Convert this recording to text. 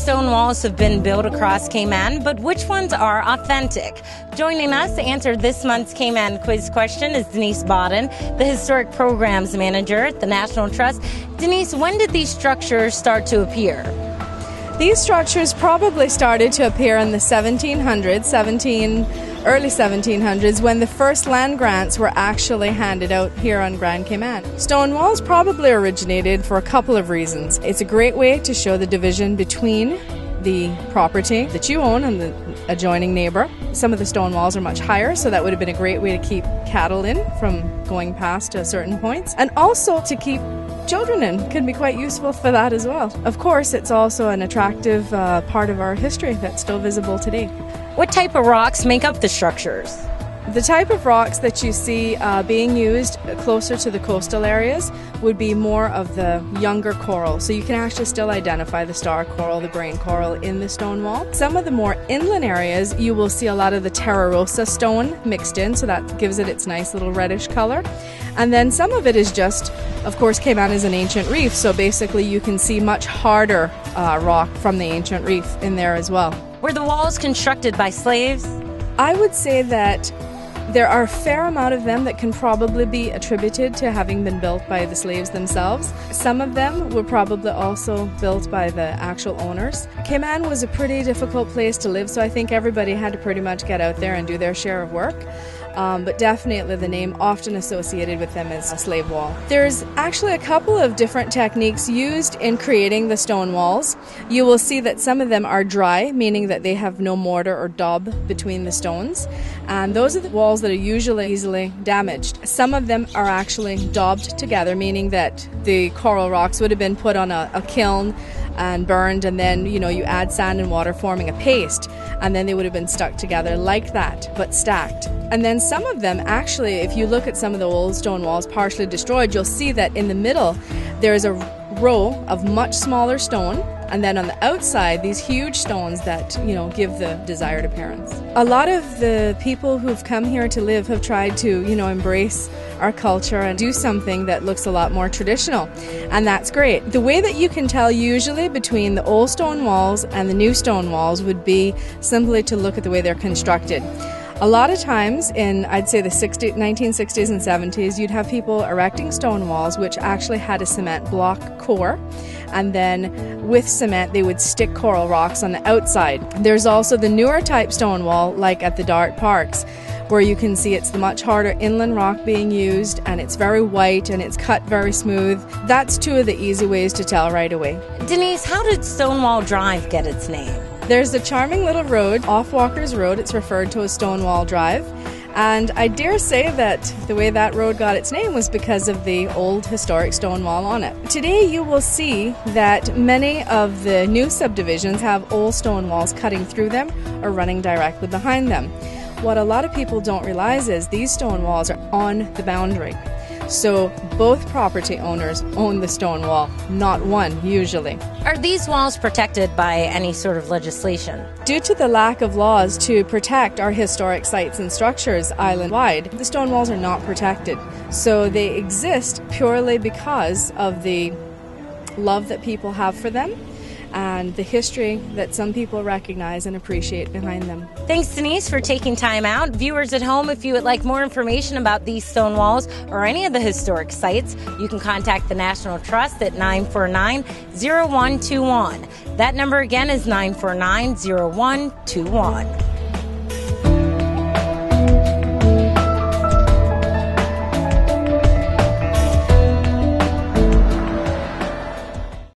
stone walls have been built across Cayman, but which ones are authentic? Joining us to answer this month's Cayman quiz question is Denise Bodden, the Historic Programs Manager at the National Trust. Denise, when did these structures start to appear? These structures probably started to appear in the early 1700s, when the first land grants were actually handed out here on Grand Cayman. Stone walls probably originated for a couple of reasons. It's a great way to show the division between the property that you own and the adjoining neighbor. Some of the stone walls are much higher, so that would have been a great way to keep cattle in from going past certain points, and also to keep children in. Can be quite useful for that as well. Of course, it's also an attractive part of our history that's still visible today. What type of rocks make up the structures? The type of rocks that you see being used closer to the coastal areas would be more of the younger coral. So you can actually still identify the star coral, the brain coral in the stone wall. Some of the more inland areas, you will see a lot of the Terra Rosa stone mixed in, so that gives it its nice little reddish color. And then some of it is just, of course, Cayman is an ancient reef, so basically you can see much harder rock from the ancient reef in there as well. Were the walls constructed by slaves? I would say that there are a fair amount of them that can probably be attributed to having been built by the slaves themselves. Some of them were probably also built by the actual owners. Cayman was a pretty difficult place to live, so I think everybody had to pretty much get out there and do their share of work. But definitely the name often associated with them is a slave wall. There's actually a couple of different techniques used in creating the stone walls. You will see that some of them are dry, meaning that they have no mortar or daub between the stones. And those are the walls that are usually easily damaged. Some of them are actually daubed together, meaning that the coral rocks would have been put on a kiln and burned, and then you add sand and water forming a paste, and then they would have been stuck together like that, but stacked. And then some of them actually, if you look at some of the old stone walls partially destroyed, you'll see that in the middle there's a row of much smaller stone, and then on the outside these huge stones that give the desired appearance. A lot of the people who've come here to live have tried to embrace our culture and do something that looks a lot more traditional, and that's great. The way that you can tell usually between the old stone walls and the new stone walls would be simply to look at the way they're constructed. A lot of times in, I'd say, the 1960s and 70s, you'd have people erecting stone walls which actually had a cement block core, and then with cement they would stick coral rocks on the outside. There's also the newer type stone wall, like at the Dart Parks, where you can see it's the much harder inland rock being used, and it's very white and it's cut very smooth. That's two of the easy ways to tell right away. Denise, how did Stonewall Drive get its name? There's a charming little road off Walker's Road. It's referred to as Stonewall Drive. And I dare say that the way that road got its name was because of the old historic stone wall on it. Today you will see that many of the new subdivisions have old stone walls cutting through them or running directly behind them. What a lot of people don't realize is these stone walls are on the boundary. So both property owners own the stone wall, not one usually. Are these walls protected by any sort of legislation? Due to the lack of laws to protect our historic sites and structures island-wide, the stone walls are not protected. So they exist purely because of the love that people have for them and the history that some people recognize and appreciate behind them. Thanks, Denise, for taking time out. Viewers at home, if you would like more information about these stone walls or any of the historic sites, you can contact the National Trust at 949-0121. That number again is 949-0121.